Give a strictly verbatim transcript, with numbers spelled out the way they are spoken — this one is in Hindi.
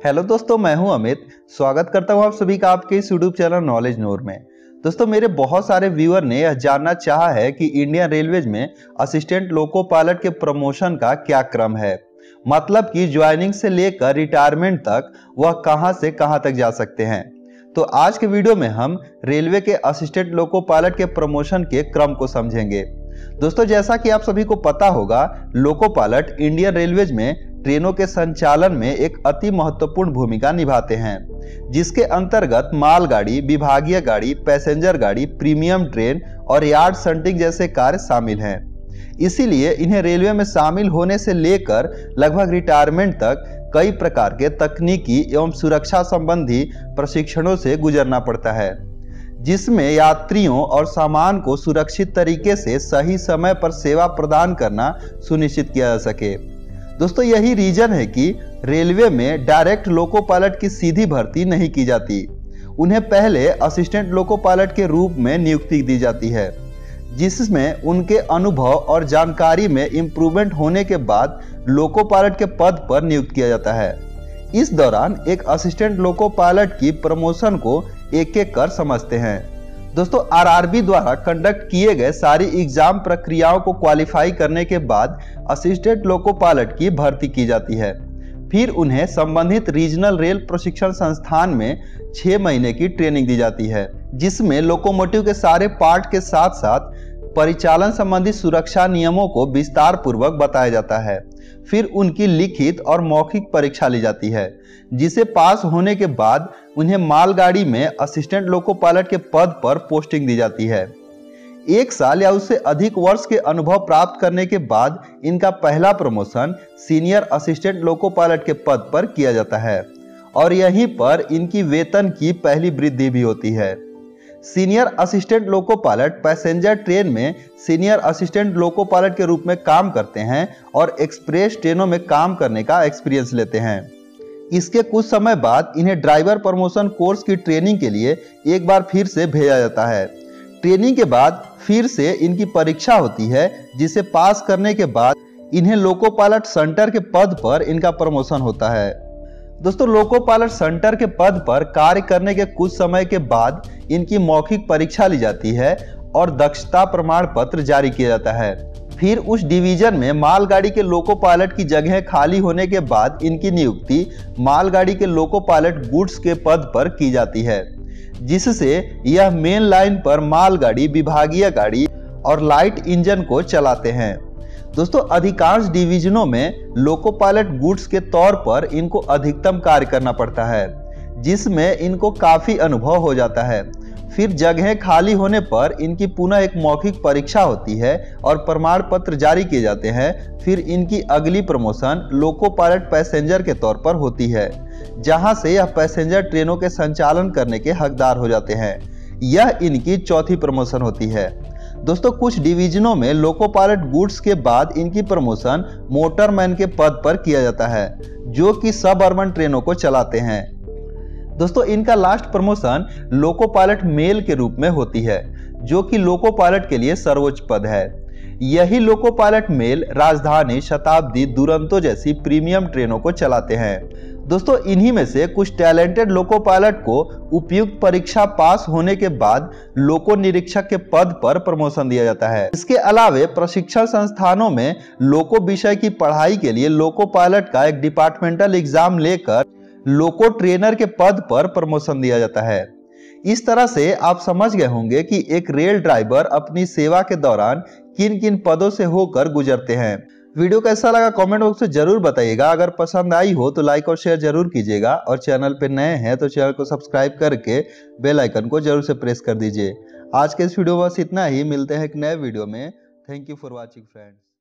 हेलो दोस्तों, मैं हूं अमित। स्वागत करता हूं आप सभी का आपके इस यूट्यूब चैनल नॉलेज नूर में। दोस्तों, मेरे बहुत सारे व्यूअर ने यह जानना चाहा है कि इंडियन रेलवेज में असिस्टेंट लोको पायलट के प्रमोशन का क्या क्रम है, मतलब कि ज्वाइनिंग से लेकर रिटायरमेंट तक वह कहां से कहां तक जा सकते हैं। तो आज के वीडियो में हम रेलवे के असिस्टेंट लोको पायलट के प्रमोशन के क्रम को समझेंगे। दोस्तों, जैसा कि आप सभी को पता होगा, लोको पायलट इंडियन रेलवेज में ट्रेनों के संचालन में एक अति महत्वपूर्ण भूमिका निभाते हैं, जिसके अंतर्गत मालगाड़ी, विभागीय गाड़ी, पैसेंजर गाड़ी, प्रीमियम ट्रेन और यार्ड शंटिंग जैसे कार्य शामिल हैं। इसीलिए इन्हें रेलवे में शामिल होने से लेकर लगभग रिटायरमेंट तक कई प्रकार के तकनीकी एवं सुरक्षा संबंधी प्रशिक्षणों से गुजरना पड़ता है, जिसमें यात्रियों और सामान को सुरक्षित तरीके से सही समय पर सेवा प्रदान करना सुनिश्चित किया जा सके। दोस्तों, यही रीजन है कि रेलवे में डायरेक्ट लोको पायलट की सीधी भर्ती नहीं की जाती। उन्हें पहले असिस्टेंट लोको पायलट के रूप में नियुक्ति दी जाती है, जिसमें उनके अनुभव और जानकारी में इम्प्रूवमेंट होने के बाद लोको पायलट के पद पर नियुक्त किया जाता है। इस दौरान एक असिस्टेंट लोको पायलट की प्रमोशन को एक एक कर समझते हैं। दोस्तों, आरआरबी द्वारा कंडक्ट किए गए सारी एग्जाम प्रक्रियाओं को क्वालिफाई करने के बाद असिस्टेंट लोको पायलट की भर्ती की जाती है। फिर उन्हें संबंधित रीजनल रेल प्रशिक्षण संस्थान में छह महीने की ट्रेनिंग दी जाती है, जिसमें लोकोमोटिव के सारे पार्ट के साथ साथ परिचालन संबंधी सुरक्षा नियमों को विस्तार पूर्वक बताया जाता है। फिर उनकी लिखित और मौखिक परीक्षा ली जाती है, जिसे पास होने के बाद उन्हें मालगाड़ी में असिस्टेंट लोको पायलट के पद पर पोस्टिंग दी जाती है। एक साल या उससे अधिक वर्ष के अनुभव प्राप्त करने के बाद इनका पहला promotion senior assistant loco pilot के पद पर किया जाता है और यहीं पर इनकी वेतन की पहली वृद्धि भी होती है। Senior assistant loco pilot passenger train में सीनियर असिस्टेंट लोको पायलट के रूप में काम करते हैं और एक्सप्रेस ट्रेनों में काम करने का एक्सपीरियंस लेते हैं। इसके कुछ समय बाद इन्हें ड्राइवर प्रमोशन कोर्स की ट्रेनिंग के लिए एक बार फिर से भेजा जाता है। ट्रेनिंग के बाद फिर से इनकी परीक्षा होती है, जिसे पास करने के बाद इन्हें लोको पायलट सेंटर के पद पर इनका प्रमोशन होता है। दोस्तों, लोको पायलट सेंटर के पद पर कार्य करने के कुछ समय के बाद इनकी मौखिक परीक्षा ली जाती है और दक्षता प्रमाण पत्र जारी किया जाता है। फिर उस डिवीजन में मालगाड़ी के लोको पायलट की जगह खाली होने के बाद इनकी नियुक्ति मालगाड़ी के लोको पायलट गुड्स के पद पर की जाती है, जिससे यह मेन लाइन पर मालगाड़ी, विभागीय गाड़ी और लाइट इंजन को चलाते हैं। दोस्तों, अधिकांश डिवीजनों में लोको पायलट गुड्स के तौर पर इनको अधिकतम कार्य करना पड़ता है, जिसमें इनको काफी अनुभव हो जाता है। फिर जगह खाली होने पर इनकी पुनः एक मौखिक परीक्षा होती है और प्रमाण पत्र जारी किए जाते हैं। फिर इनकी अगली प्रमोशन लोको पायलट पैसेंजर के तौर पर होती है, जहां से यह पैसेंजर ट्रेनों के संचालन करने के हकदार हो जाते हैं। यह इनकी चौथी प्रमोशन होती है। दोस्तों, कुछ डिवीजनों में लोको पायलट गुड्स के बाद इनकी प्रमोशन मोटरमैन के पद पर किया जाता है, जो कि सब अर्बन ट्रेनों को चलाते हैं। दोस्तों, इनका last promotion loco pilot mail के रूप में होती है, जो कि लोको पायलट के लिए सर्वोच्च पद है। यही लोको पायलट मेल राजधानी, शताब्दी, दुरंतो जैसी प्रीमियम ट्रेनों को चलाते हैं। दोस्तों, इन्हीं में से कुछ टैलेंटेड लोको पायलट को उपयुक्त परीक्षा पास होने के बाद लोको निरीक्षक के पद पर प्रमोशन दिया जाता है। इसके अलावे प्रशिक्षण संस्थानों में लोको विषय की पढ़ाई के लिए लोको पायलट का एक डिपार्टमेंटल एग्जाम लेकर लोको ट्रेनर के पद पर प्रमोशन दिया जाता है। इस तरह से आप समझ गए होंगे कि एक रेल ड्राइवर अपनी सेवा के दौरान किन किन पदों से होकर गुजरते हैं। वीडियो कैसा लगा कमेंट बॉक्स में जरूर बताइएगा। अगर पसंद आई हो तो लाइक और शेयर जरूर कीजिएगा और चैनल पे नए हैं तो चैनल को सब्सक्राइब करके बेल आइकन को जरूर से प्रेस कर दीजिए। आज के इस वीडियो में बस इतना ही। मिलते हैं एक नए वीडियो में। Thank you for watching friends.